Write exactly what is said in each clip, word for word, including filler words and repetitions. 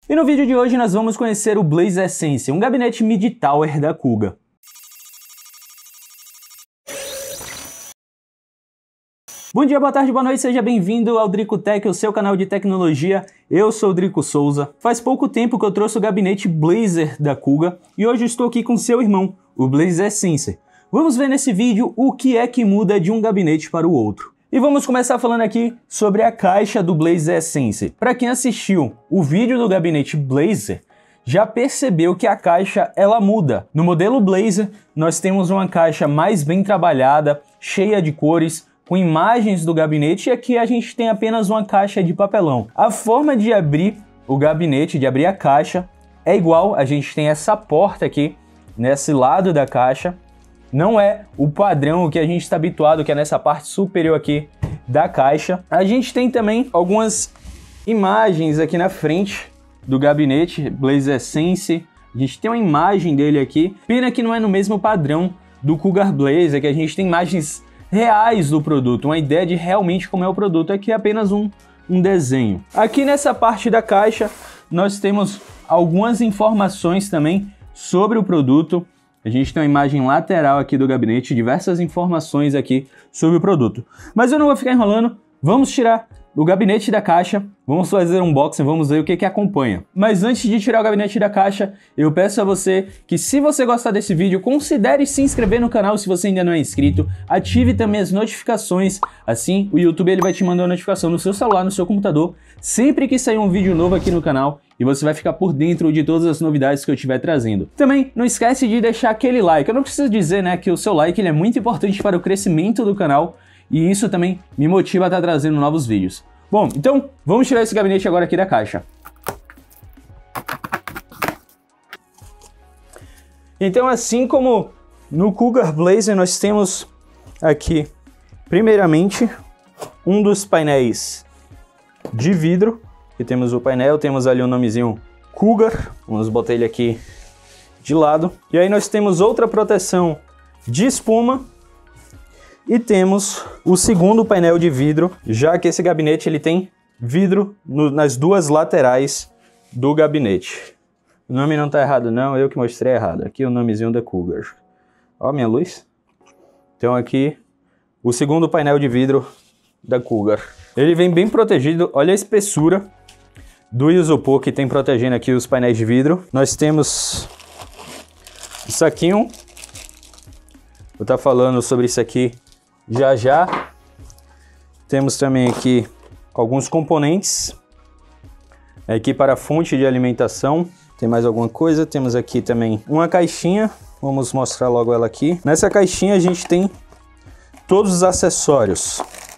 E no vídeo de hoje nós vamos conhecer o Blaze Essence, um gabinete mid-tower da Cougar. Bom dia, boa tarde, boa noite, seja bem-vindo ao Drico Tech, o seu canal de tecnologia. Eu sou o Drico Souza. Faz pouco tempo que eu trouxe o gabinete Blazer da Cougar e hoje eu estou aqui com seu irmão, o Blaze Essence. Vamos ver nesse vídeo o que é que muda de um gabinete para o outro. E vamos começar falando aqui sobre a caixa do Blaze Essence. Para quem assistiu o vídeo do gabinete Blazer, já percebeu que a caixa ela muda. No modelo Blazer, nós temos uma caixa mais bem trabalhada, cheia de cores, com imagens do gabinete, e aqui a gente tem apenas uma caixa de papelão. A forma de abrir o gabinete, de abrir a caixa, é igual. A gente tem essa porta aqui, nesse lado da caixa. Não é o padrão, o que a gente está habituado, que é nessa parte superior aqui da caixa. A gente tem também algumas imagens aqui na frente do gabinete Blaze Essence. A gente tem uma imagem dele aqui. Pena que não é no mesmo padrão do Cougar Blazer, que a gente tem imagens reais do produto, uma ideia de realmente como é o produto. Aqui é apenas um, um desenho. Aqui nessa parte da caixa nós temos algumas informações também sobre o produto. A gente tem uma imagem lateral aqui do gabinete, diversas informações aqui sobre o produto. Mas eu não vou ficar enrolando, vamos tirar o gabinete da caixa, vamos fazer um unboxing, vamos ver o que que acompanha. Mas antes de tirar o gabinete da caixa, eu peço a você que, se você gostar desse vídeo, considere se inscrever no canal se você ainda não é inscrito, ative também as notificações, assim o YouTube ele vai te mandar uma notificação no seu celular, no seu computador, sempre que sair um vídeo novo aqui no canal, e você vai ficar por dentro de todas as novidades que eu estiver trazendo. Também não esquece de deixar aquele like. Eu não preciso dizer, né, que o seu like ele é muito importante para o crescimento do canal, e isso também me motiva a estar trazendo novos vídeos. Bom, então vamos tirar esse gabinete agora aqui da caixa. Então, assim como no Cougar Blazer, nós temos aqui, primeiramente, um dos painéis de vidro. Aqui temos o painel, temos ali o nomezinho Cougar. Vamos botar ele aqui de lado. E aí nós temos outra proteção de espuma. E temos o segundo painel de vidro, já que esse gabinete ele tem vidro no, nas duas laterais do gabinete. O nome não tá errado não, eu que mostrei errado. Aqui o nomezinho da Cougar. Ó minha luz. Então aqui o segundo painel de vidro da Cougar. Ele vem bem protegido, olha a espessura do isopor que tem protegendo aqui os painéis de vidro. Nós temos o saquinho. Vou estar falando sobre isso aqui já já. Temos também aqui alguns componentes aqui para a fonte de alimentação. Tem mais alguma coisa? Temos aqui também uma caixinha. Vamos mostrar logo ela aqui. Nessa caixinha a gente tem todos os acessórios.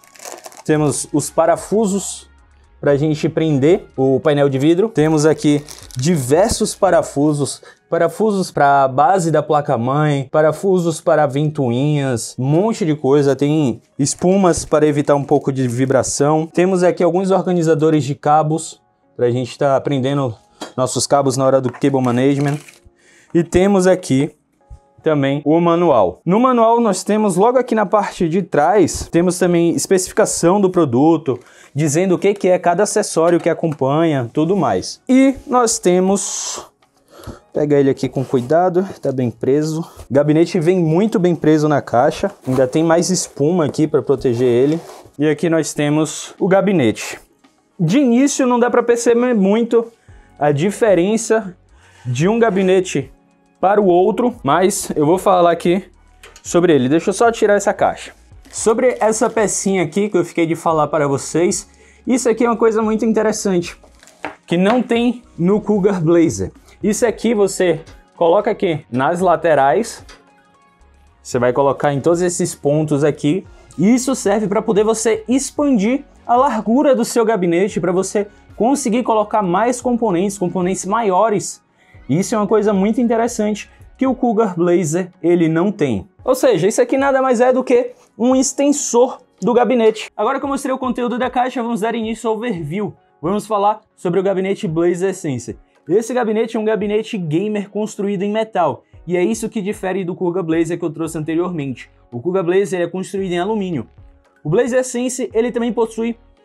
Temos os parafusos para a gente prender o painel de vidro. Temos aqui diversos parafusos, parafusos para a base da placa-mãe, parafusos para ventoinhas, um monte de coisa. Tem espumas para evitar um pouco de vibração. Temos aqui alguns organizadores de cabos para a gente estar tá prendendo nossos cabos na hora do cable management. E temos aqui também o manual. No manual nós temos logo aqui na parte de trás, temos também especificação do produto, dizendo o que que é cada acessório que acompanha, tudo mais. E nós temos, pega ele aqui com cuidado, tá bem preso. O gabinete vem muito bem preso na caixa, ainda tem mais espuma aqui para proteger ele. E aqui nós temos o gabinete. De início não dá para perceber muito a diferença de um gabinete para o outro, mas eu vou falar aqui sobre ele. Deixa eu só tirar essa caixa. Sobre essa pecinha aqui que eu fiquei de falar para vocês, isso aqui é uma coisa muito interessante, que não tem no Cougar Blazer. Isso aqui você coloca aqui nas laterais, você vai colocar em todos esses pontos aqui, e isso serve para poder você expandir a largura do seu gabinete, para você conseguir colocar mais componentes, componentes maiores. Isso é uma coisa muito interessante que o Cougar Blazer ele não tem. Ou seja, isso aqui nada mais é do que um extensor do gabinete. Agora que eu mostrei o conteúdo da caixa, vamos dar início ao overview. Vamos falar sobre o gabinete Blaze Essence. Esse gabinete é um gabinete gamer construído em metal, e é isso que difere do Cougar Blazer que eu trouxe anteriormente. O Cougar Blazer é construído em alumínio. O Blaze Essence ele também possui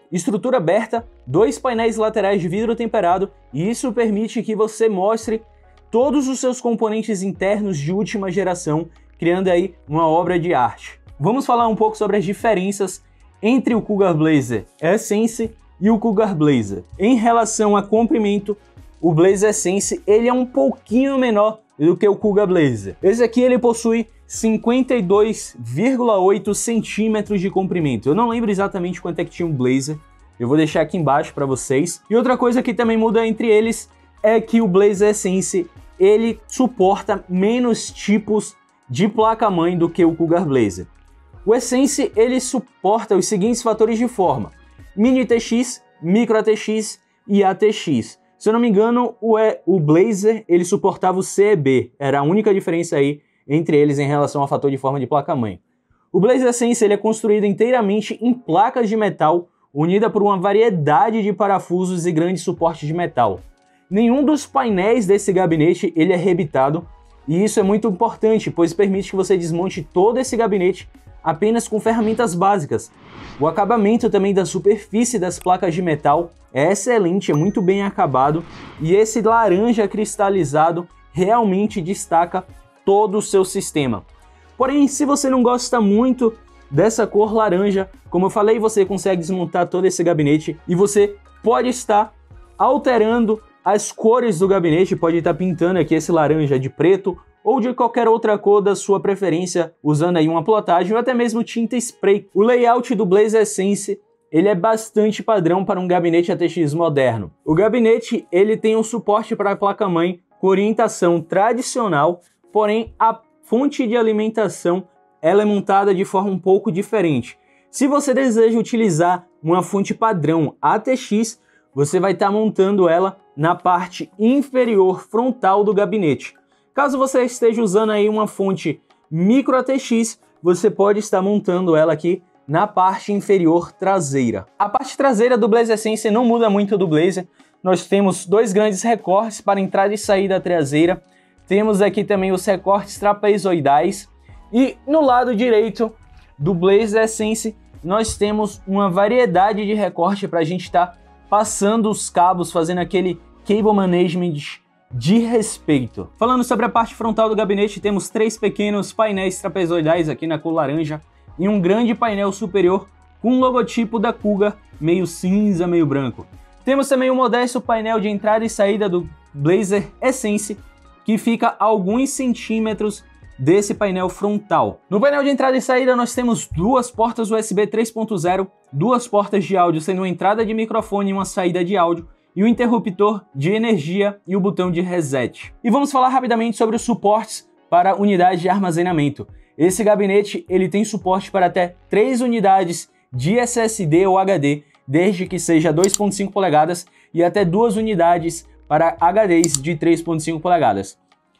estrutura aberta, dois painéis laterais de vidro temperado, e isso permite que você mostre todos os seus componentes internos de última geração, criando aí uma obra de arte. Vamos falar um pouco sobre as diferenças entre o Cougar Blazer Essence e o Cougar Blazer. Em relação a comprimento, o Blazer Essence ele é um pouquinho menor do que o Cougar Blazer. Esse aqui ele possui cinquenta e dois vírgula oito centímetros de comprimento. Eu não lembro exatamente quanto é que tinha um Blazer, eu vou deixar aqui embaixo para vocês. E outra coisa que também muda entre eles é que o Blazer Essence ele suporta menos tipos de placa-mãe do que o Cougar Blazer. O Essence ele suporta os seguintes fatores de forma: Mini T X, Micro A T X e A T X. Se eu não me engano, o, e, o Blazer ele suportava o C E B, era a única diferença aí entre eles em relação ao fator de forma de placa-mãe. O Blazer Essence ele é construído inteiramente em placas de metal, unida por uma variedade de parafusos e grandes suportes de metal. Nenhum dos painéis desse gabinete ele é rebitado, e isso é muito importante, pois permite que você desmonte todo esse gabinete apenas com ferramentas básicas. O acabamento também da superfície das placas de metal é excelente, é muito bem acabado, e esse laranja cristalizado realmente destaca todo o seu sistema. Porém, se você não gosta muito dessa cor laranja, como eu falei, você consegue desmontar todo esse gabinete e você pode estar alterando as cores do gabinete, pode estar pintando aqui esse laranja de preto ou de qualquer outra cor da sua preferência, usando aí uma plotagem ou até mesmo tinta spray. O layout do Blazer Essence ele é bastante padrão para um gabinete A T X moderno. O gabinete ele tem um suporte para a placa-mãe com orientação tradicional, porém a fonte de alimentação ela é montada de forma um pouco diferente. Se você deseja utilizar uma fonte padrão A T X, você vai estar montando ela na parte inferior frontal do gabinete. Caso você esteja usando aí uma fonte Micro A T X, você pode estar montando ela aqui na parte inferior traseira. A parte traseira do Blazer Essence não muda muito do Blazer. Nós temos dois grandes recortes para entrada e saída traseira. Temos aqui também os recortes trapezoidais. E no lado direito do Blazer Essence, nós temos uma variedade de recorte para a gente estar tá passando os cabos, fazendo aquele cable management de respeito. Falando sobre a parte frontal do gabinete, temos três pequenos painéis trapezoidais aqui na cor laranja e um grande painel superior com o logotipo da Cougar, meio cinza, meio branco. Temos também um modesto painel de entrada e saída do Blazer Essence, que fica a alguns centímetros desse painel frontal. No painel de entrada e saída nós temos duas portas U S B três ponto zero, duas portas de áudio sendo uma entrada de microfone e uma saída de áudio, e o interruptor de energia e o botão de reset. E vamos falar rapidamente sobre os suportes para unidade de armazenamento. Esse gabinete ele tem suporte para até três unidades de S S D ou H D, desde que seja dois ponto cinco polegadas, e até duas unidades para H Ds de três ponto cinco polegadas.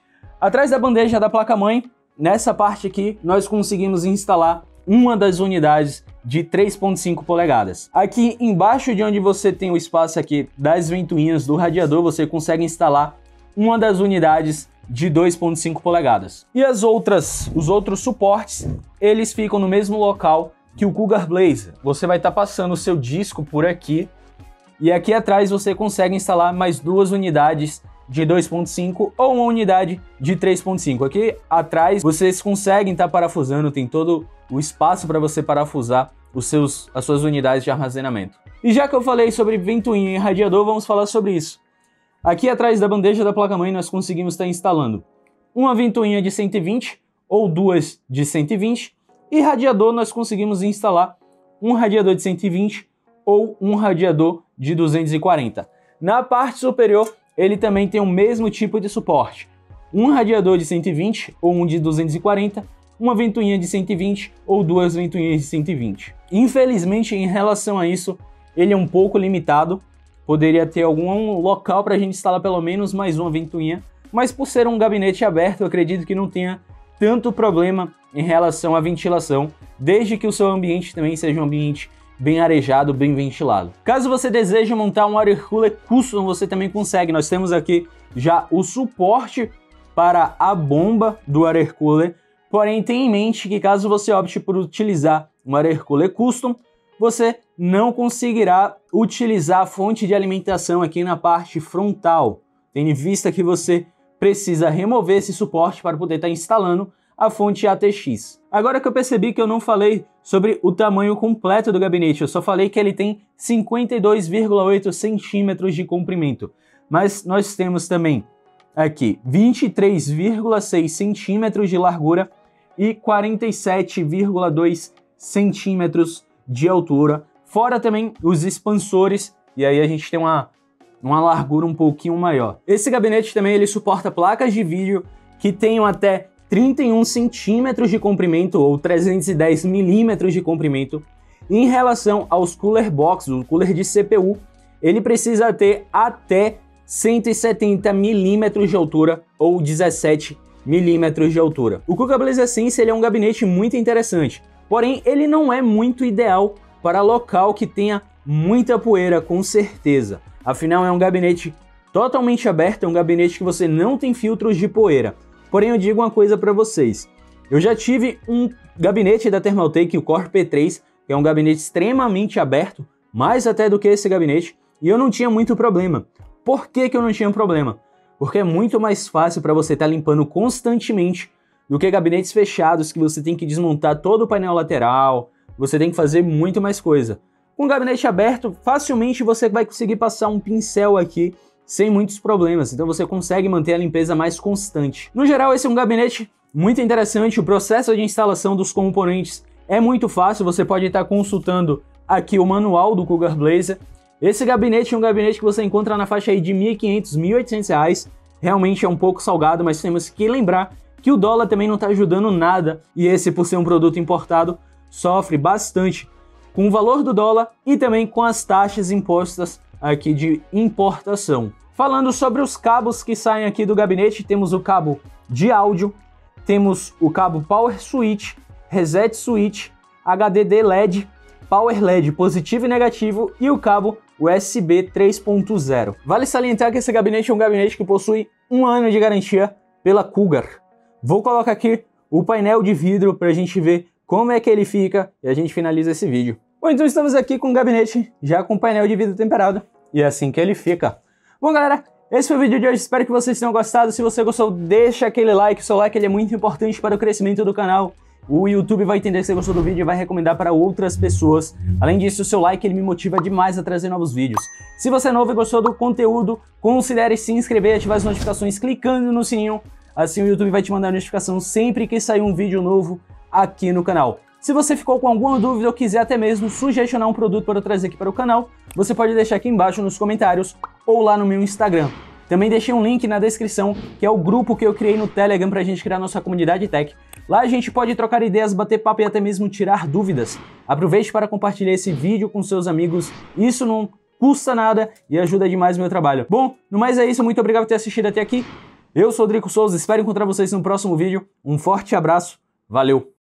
Atrás da bandeja da placa-mãe, nessa parte aqui, nós conseguimos instalar uma das unidades de três ponto cinco polegadas. Aqui embaixo de onde você tem o espaço aqui das ventoinhas do radiador, você consegue instalar uma das unidades de dois ponto cinco polegadas. E as outras, os outros suportes, eles ficam no mesmo local que o Cougar Blazer. Você vai estar passando o seu disco por aqui e aqui atrás você consegue instalar mais duas unidades de dois ponto cinco ou uma unidade de três ponto cinco. Aqui atrás vocês conseguem estar parafusando, tem todo o espaço para você parafusar os seus, as suas unidades de armazenamento. E já que eu falei sobre ventoinha e radiador, vamos falar sobre isso. Aqui atrás da bandeja da placa-mãe nós conseguimos estar instalando uma ventoinha de cento e vinte ou duas de cento e vinte, e radiador nós conseguimos instalar um radiador de cento e vinte ou um radiador de duzentos e quarenta. Na parte superior ele também tem o mesmo tipo de suporte, um radiador de cento e vinte ou um de duzentos e quarenta, uma ventoinha de cento e vinte ou duas ventoinhas de cento e vinte. Infelizmente, em relação a isso, ele é um pouco limitado, poderia ter algum local para a gente instalar pelo menos mais uma ventoinha, mas por ser um gabinete aberto, eu acredito que não tenha tanto problema em relação à ventilação, desde que o seu ambiente também seja um ambiente bem arejado, bem ventilado. Caso você deseje montar um water cooler custom, você também consegue. Nós temos aqui já o suporte para a bomba do water cooler, porém tenha em mente que caso você opte por utilizar um water cooler custom, você não conseguirá utilizar a fonte de alimentação aqui na parte frontal, tendo em vista que você precisa remover esse suporte para poder estar instalando a fonte A T X. Agora que eu percebi que eu não falei sobre o tamanho completo do gabinete, eu só falei que ele tem cinquenta e dois vírgula oito centímetros de comprimento, mas nós temos também aqui vinte e três vírgula seis centímetros de largura e quarenta e sete vírgula dois centímetros de altura, fora também os expansores, e aí a gente tem uma, uma largura um pouquinho maior. Esse gabinete também ele suporta placas de vídeo que tenham até trinta e um centímetros de comprimento ou trezentos e dez milímetros de comprimento. Em relação aos cooler box, o cooler de C P U, ele precisa ter até cento e setenta milímetros de altura ou dezessete milímetros de altura. O Kuga Blazer Sense ele é um gabinete muito interessante, porém ele não é muito ideal para local que tenha muita poeira, com certeza. Afinal, é um gabinete totalmente aberto, é um gabinete que você não tem filtros de poeira. Porém, eu digo uma coisa para vocês. Eu já tive um gabinete da Thermaltake, o Core P três, que é um gabinete extremamente aberto, mais até do que esse gabinete, e eu não tinha muito problema. Por que que eu não tinha problema? Porque é muito mais fácil para você estar tá limpando constantemente do que gabinetes fechados que você tem que desmontar todo o painel lateral, você tem que fazer muito mais coisa. Com um gabinete aberto, facilmente você vai conseguir passar um pincel aqui sem muitos problemas, então você consegue manter a limpeza mais constante. No geral, esse é um gabinete muito interessante, o processo de instalação dos componentes é muito fácil, você pode estar consultando aqui o manual do Kuga Blazer. Esse gabinete é um gabinete que você encontra na faixa aí de mil e quinhentos, mil e oitocentos reais, realmente é um pouco salgado, mas temos que lembrar que o dólar também não está ajudando nada, e esse, por ser um produto importado, sofre bastante com o valor do dólar e também com as taxas impostas aqui de importação. Falando sobre os cabos que saem aqui do gabinete, temos o cabo de áudio, temos o cabo Power Switch, Reset Switch, H D D L E D, Power L E D positivo e negativo e o cabo U S B três ponto zero. Vale salientar que esse gabinete é um gabinete que possui um ano de garantia pela Cougar. Vou colocar aqui o painel de vidro para a gente ver como é que ele fica e a gente finaliza esse vídeo. Bom, então estamos aqui com o gabinete já com painel de vidro temperado e é assim que ele fica. Bom, galera, esse foi o vídeo de hoje, espero que vocês tenham gostado. Se você gostou, deixa aquele like, o seu like ele é muito importante para o crescimento do canal. O YouTube vai entender que você gostou do vídeo e vai recomendar para outras pessoas. Além disso, o seu like ele me motiva demais a trazer novos vídeos. Se você é novo e gostou do conteúdo, considere se inscrever e ativar as notificações clicando no sininho. Assim o YouTube vai te mandar notificação sempre que sair um vídeo novo aqui no canal. Se você ficou com alguma dúvida ou quiser até mesmo sugestionar um produto para eu trazer aqui para o canal, você pode deixar aqui embaixo nos comentários ou lá no meu Instagram. Também deixei um link na descrição, que é o grupo que eu criei no Telegram para a gente criar nossa comunidade tech. Lá a gente pode trocar ideias, bater papo e até mesmo tirar dúvidas. Aproveite para compartilhar esse vídeo com seus amigos, isso não custa nada e ajuda demais o meu trabalho. Bom, no mais é isso, muito obrigado por ter assistido até aqui. Eu sou o Drico Souza, espero encontrar vocês no próximo vídeo. Um forte abraço, valeu!